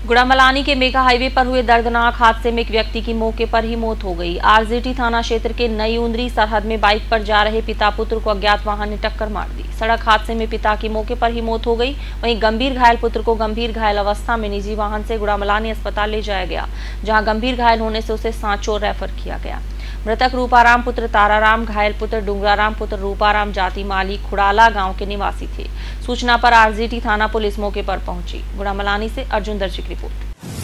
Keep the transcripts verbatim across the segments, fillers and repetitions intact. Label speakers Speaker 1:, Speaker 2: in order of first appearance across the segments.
Speaker 1: गुड़ामलानी के mega highway पर हुए दर्दनाक हादसे में एक व्यक्ति की मौके पर ही मौत हो गई। आरजेटी थाना क्षेत्र के नई उंदरी सरहद में बाइक पर जा रहे पिता पुत्र को अज्ञात वाहन ने टक्कर मार दी। सड़क हादसे में पिता की मौके पर ही मौत हो गई। वहीं गंभीर घायल पुत्र को गंभीर घायल अवस्था में निजी वाहन से गुड़ामलानी अस्पताल ले जाया गया, जहाँ गंभीर घायल होने से उसे सांचौर रेफर किया गया। मृतक रूपाराम पुत्र ताराराम, घायल पुत्र डुंगराराम पुत्र रूपाराम जाति माली खुड़ाला गांव के निवासी थे। सूचना पर आरजेटी थाना पुलिस मौके पर पहुंची। गुड़ामलानी से अर्जुन दर्जी की रिपोर्ट।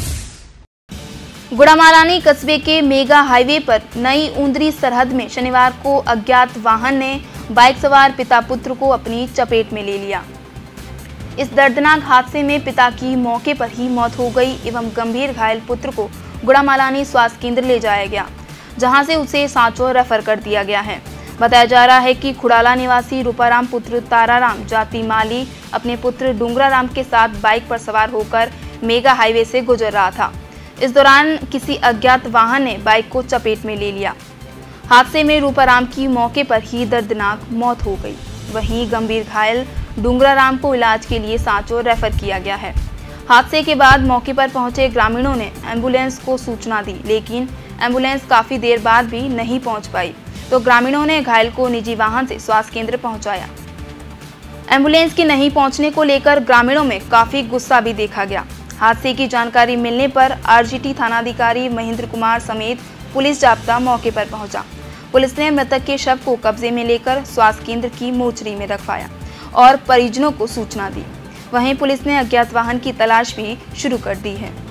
Speaker 2: गुड़ामलानी कस्बे के मेगा हाईवे पर नई उंदरी सरहद में शनिवार को अज्ञात वाहन ने बाइक सवार पिता पुत्र को अपनी चपेट में ले लिया। इस दर्दनाक हादसे में पिता की मौके पर ही मौत हो गई एवं गंभीर घायल पुत्र को गुड़ामलानी स्वास्थ्य केंद्र ले जाया गया, जहां से उसे सांचौर रेफर कर दिया गया है। बताया जा रहा है कि खुड़ाला निवासी रूपाराम पुत्र ताराराम जाति माली अपने पुत्र डुंगराराम के साथ बाइक पर सवार होकर मेगा हाईवे से गुजर रहा था। इस दौरान किसी अज्ञात वाहन ने बाइक को चपेट में ले लिया। हादसे में रूपाराम की मौके पर ही दर्दनाक मौत हो गई। वहीं गंभीर घायल डुंगराराम को इलाज के लिए सांचौर रेफर किया गया है। हादसे के बाद मौके पर पहुंचे ग्रामीणों ने एम्बुलेंस को सूचना दी, लेकिन एम्बुलेंस काफी देर बाद भी नहीं पहुंच पाई, तो ग्रामीणों ने घायल को निजी वाहन से स्वास्थ्य केंद्र पहुंचाया। एम्बुलेंस के नहीं पहुंचने को लेकर ग्रामीणों में काफी गुस्सा भी देखा गया। हादसे की जानकारी मिलने पर आरजेटी थानाधिकारी महेंद्र कुमार समेत पुलिस जाब्ता मौके पर पहुंचा। पुलिस ने मृतक के शव को कब्जे में लेकर स्वास्थ्य केंद्र की मोर्चरी में रखवाया और परिजनों को सूचना दी। वहीं पुलिस ने अज्ञात वाहन की तलाश भी शुरू कर दी है।